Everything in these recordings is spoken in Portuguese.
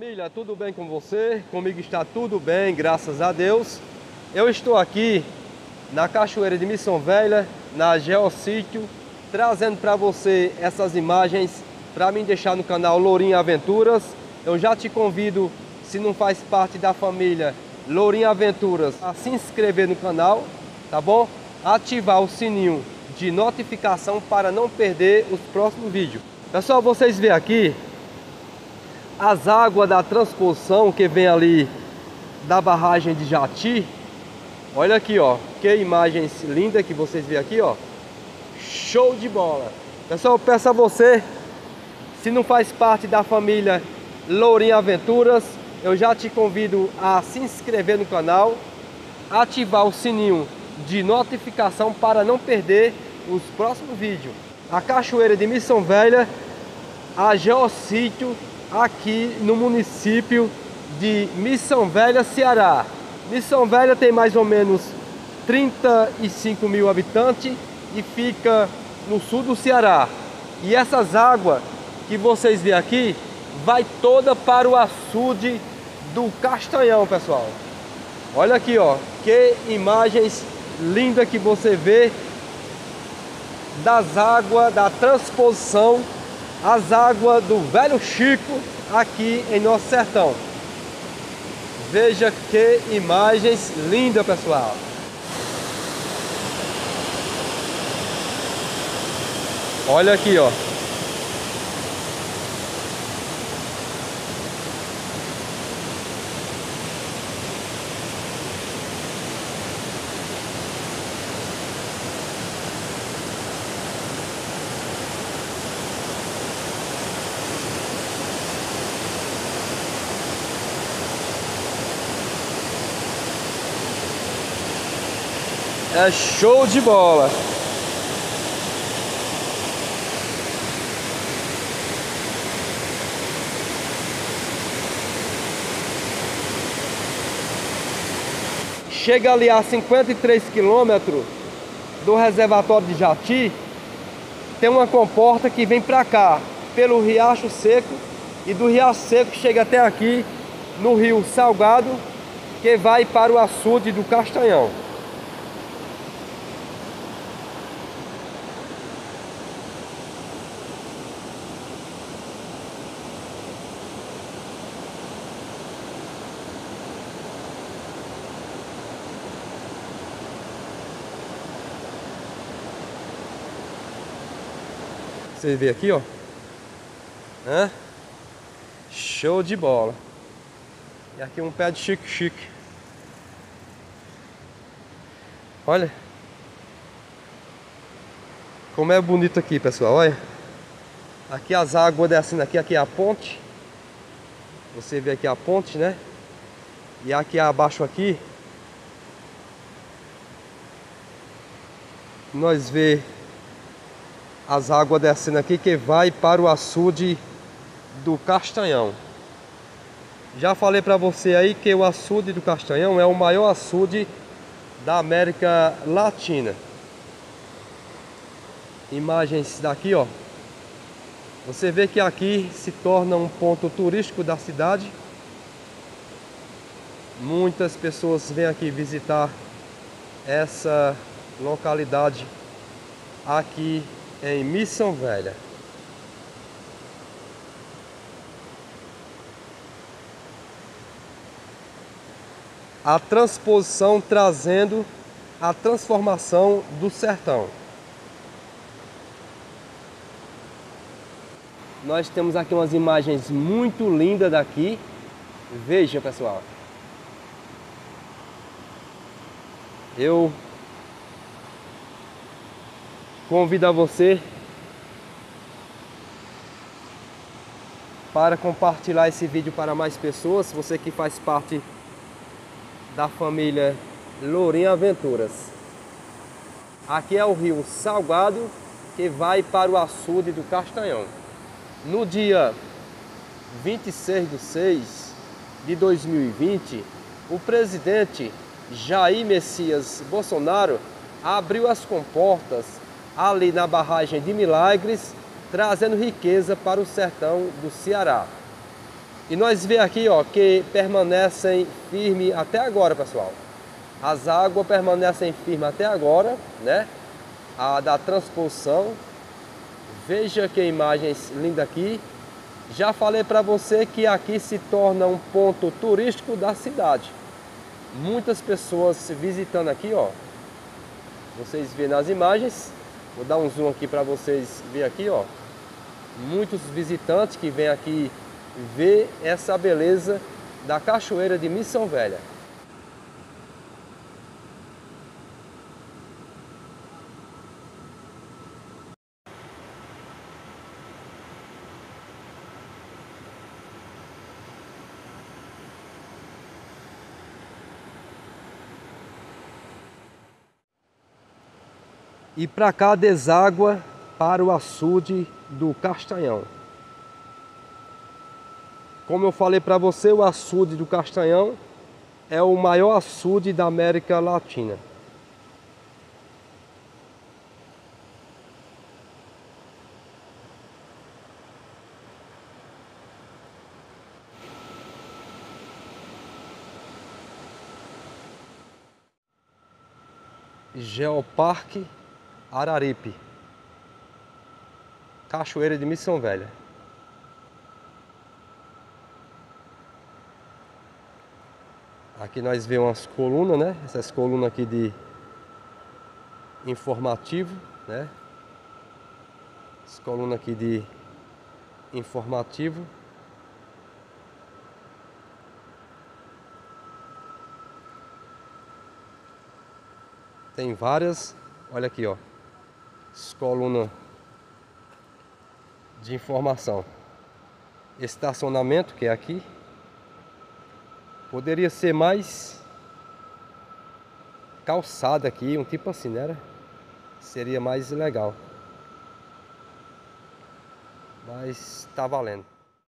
Família, tudo bem com você? Comigo está tudo bem, graças a Deus. Eu estou aqui na Cachoeira de Missão Velha, na Geossítio, trazendo para você essas imagens para me deixar no canal Lourinho Aventuras. Eu já te convido, se não faz parte da família Lourinho Aventuras, a se inscrever no canal, tá bom? Ativar o sininho de notificação para não perder os próximos vídeos. Pessoal, vocês veem aqui as águas da transposição que vem ali da barragem de Jati. Olha aqui, ó, que imagens lindas que vocês veem aqui, ó. Show de bola. Pessoal, eu peço a você, se não faz parte da família Lourinho Aventuras, eu já te convido a se inscrever no canal, ativar o sininho de notificação para não perder os próximos vídeos. A Cachoeira de Missão Velha, a Geossítio, aqui no município de Missão Velha, Ceará. Missão Velha tem mais ou menos 35 mil habitantes e fica no sul do Ceará. E essas águas que vocês veem aqui vai toda para o açude do Castanhão, pessoal. Olha aqui, ó, que imagens lindas que você vê das águas da transposição, as águas do Velho Chico aqui em nosso sertão. Veja que imagens lindas, pessoal. Olha aqui, ó. É show de bola. Chega ali a 53 quilômetros do reservatório de Jati. Tem uma comporta que vem para cá pelo Riacho Seco, e do Riacho Seco chega até aqui no Rio Salgado, que vai para o açude do Castanhão. Você vê aqui, ó. Show de bola. E aqui um pé de chique-chique. Olha como é bonito aqui, pessoal. Olha. Aqui as águas descendo aqui. Aqui é a ponte. Você vê aqui a ponte, né? E aqui abaixo aqui nós vê as águas descendo aqui, que vai para o açude do Castanhão. Já falei para você aí que o açude do Castanhão é o maior açude da América Latina. Imagens daqui, ó. Você vê que aqui se torna um ponto turístico da cidade. Muitas pessoas vêm aqui visitar essa localidade aqui em Missão Velha. A transposição trazendo a transformação do sertão. Nós temos aqui umas imagens muito lindas daqui. Veja, pessoal. Eu convido a você para compartilhar esse vídeo para mais pessoas. Você que faz parte da família Lourinho Aventuras. Aqui é o Rio Salgado, que vai para o açude do Castanhão. No dia 26/6/2020, o presidente Jair Messias Bolsonaro abriu as comportas ali na barragem de Milagres, trazendo riqueza para o sertão do Ceará. E nós vemos aqui, ó, que permanecem firmes até agora, pessoal. As águas permanecem firmes até agora, né? A da transposição. Veja que imagens lindas aqui. Já falei para você que aqui se torna um ponto turístico da cidade. Muitas pessoas visitando aqui, ó. Vocês veem nas imagens. Vou dar um zoom aqui para vocês verem aqui, ó. Muitos visitantes que vêm aqui ver essa beleza da Cachoeira de Missão Velha. E para cá deságua para o açude do Castanhão. Como eu falei para você, o açude do Castanhão é o maior açude da América Latina. Geoparque Araripe, Cachoeira de Missão Velha. Aqui nós vemos umas colunas, né? Essas colunas aqui de informativo, né? Essa coluna aqui de informativo. Tem várias, olha aqui, ó. Coluna de informação. Estacionamento, que é aqui. Poderia ser mais calçada aqui, um tipo assim, né? Seria mais legal. Mas tá valendo.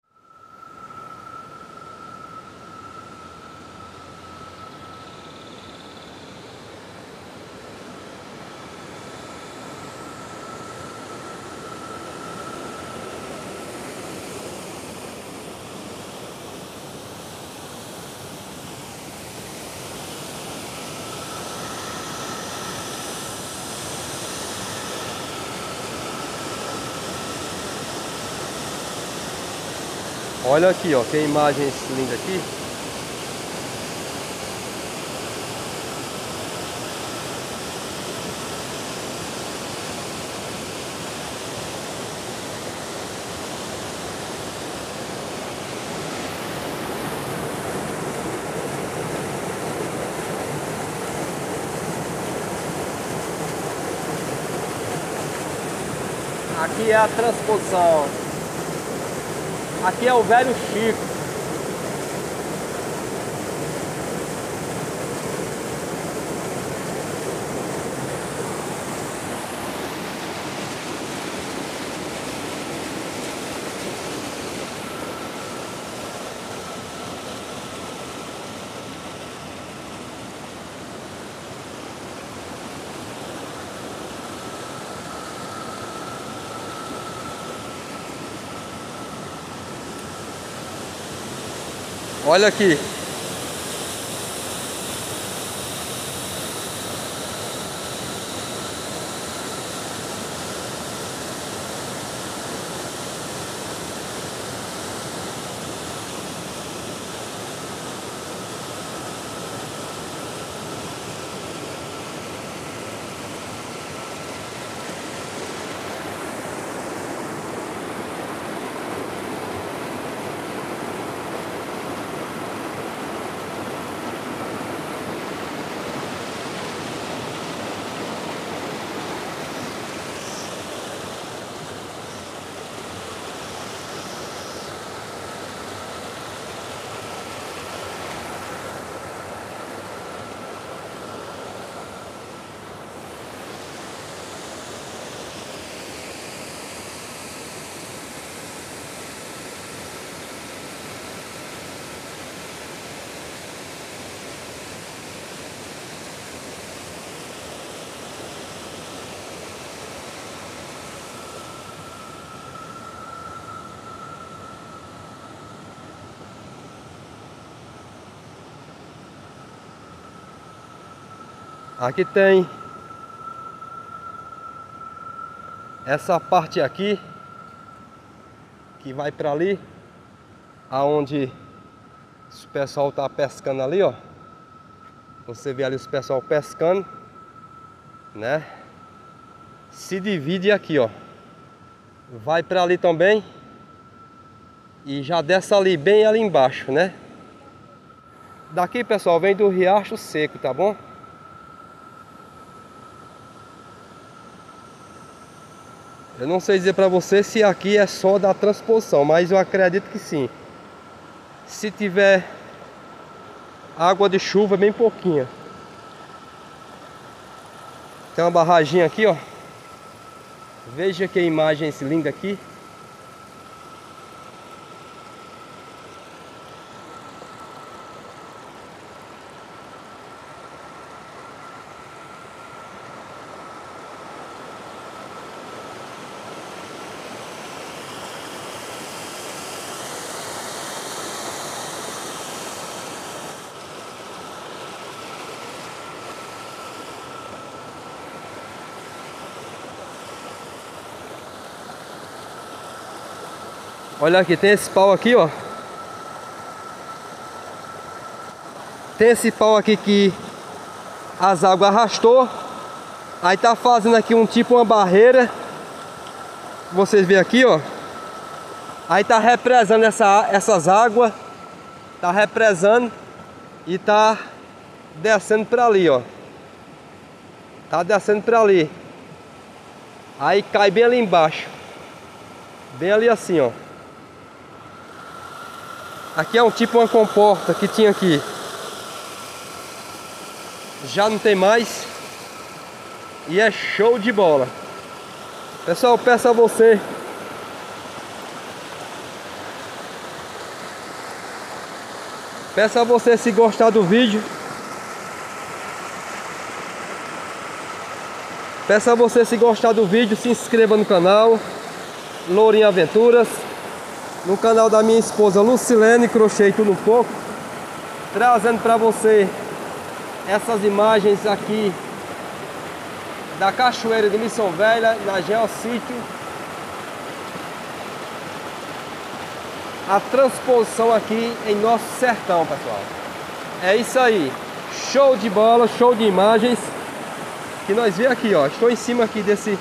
Olha aqui, ó, que imagens lindas aqui. Aqui é a transposição. Aqui é o Velho Chico. Olha aqui. Aqui tem essa parte aqui que vai para ali, aonde o pessoal tá pescando ali, ó. Você vê ali os pessoal pescando, né? Se divide aqui, ó. Vai para ali também e já desce ali bem ali embaixo, né? Daqui, pessoal, vem do Riacho Seco, tá bom? Eu não sei dizer para você se aqui é só da transposição, mas eu acredito que sim. Se tiver água de chuva, bem pouquinha. Tem uma barraginha aqui, ó. Veja que imagem linda aqui. Olha aqui, tem esse pau aqui, ó. Tem esse pau aqui que as águas arrastou. Aí tá fazendo aqui um tipo uma barreira. Vocês veem aqui, ó. Aí tá represando essas águas. Tá represando e tá descendo pra ali, ó. Tá descendo pra ali. Aí cai bem ali embaixo. Bem ali assim, ó. Aqui é um tipo uma comporta que tinha aqui. Já não tem mais. E é show de bola. Pessoal, peço a você se gostar do vídeo. Peço a você se gostar do vídeo, se inscreva no canal Lourinho Aventuras. No canal da minha esposa Lucilene, Crochê e Tudo Um Pouco, trazendo para você essas imagens aqui da Cachoeira de Missão Velha, na Geossítio. A transposição aqui em nosso sertão, pessoal. É isso aí, show de bola, show de imagens que nós vemos aqui, ó. Estou em cima aqui desse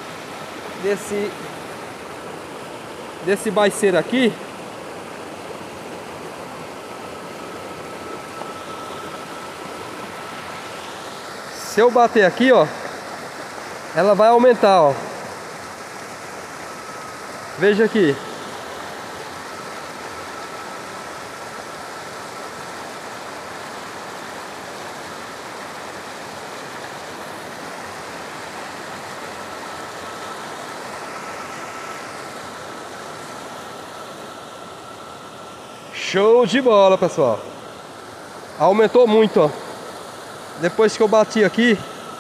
baiceiro aqui. Se eu bater aqui, ó, ela vai aumentar, ó. Veja aqui. Show de bola, pessoal. Aumentou muito, ó. Depois que eu bati aqui,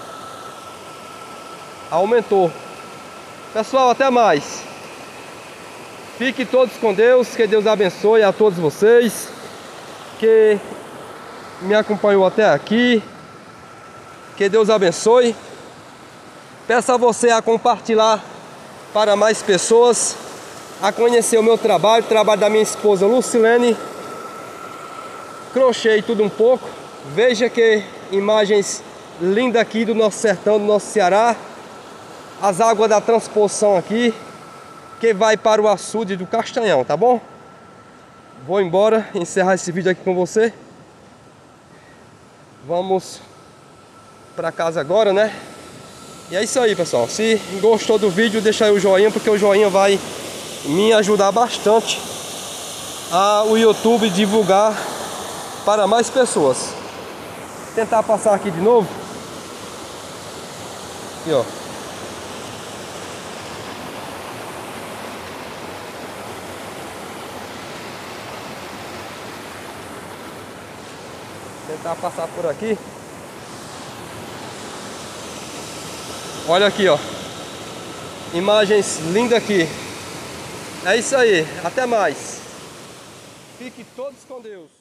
aumentou. Pessoal, até mais. Fiquem todos com Deus. Que Deus abençoe a todos vocês que me acompanhou até aqui. Que Deus abençoe. Peço a você a compartilhar para mais pessoas, a conhecer o meu trabalho, o trabalho da minha esposa Lucilene, Crochê e Tudo Um Pouco. Veja que imagens lindas aqui do nosso sertão, do nosso Ceará. As águas da transposição aqui, que vai para o açude do Castanhão, tá bom? Vou embora, encerrar esse vídeo aqui com você. Vamos para casa agora, né? E é isso aí, pessoal. Se gostou do vídeo, deixa aí o joinha, porque o joinha vai me ajudar bastante a o YouTube divulgar para mais pessoas. Vou tentar passar aqui de novo. Aqui, ó. Tentar passar por aqui. Olha aqui, ó. Imagens lindas aqui. É isso aí, até mais. Fique todos com Deus.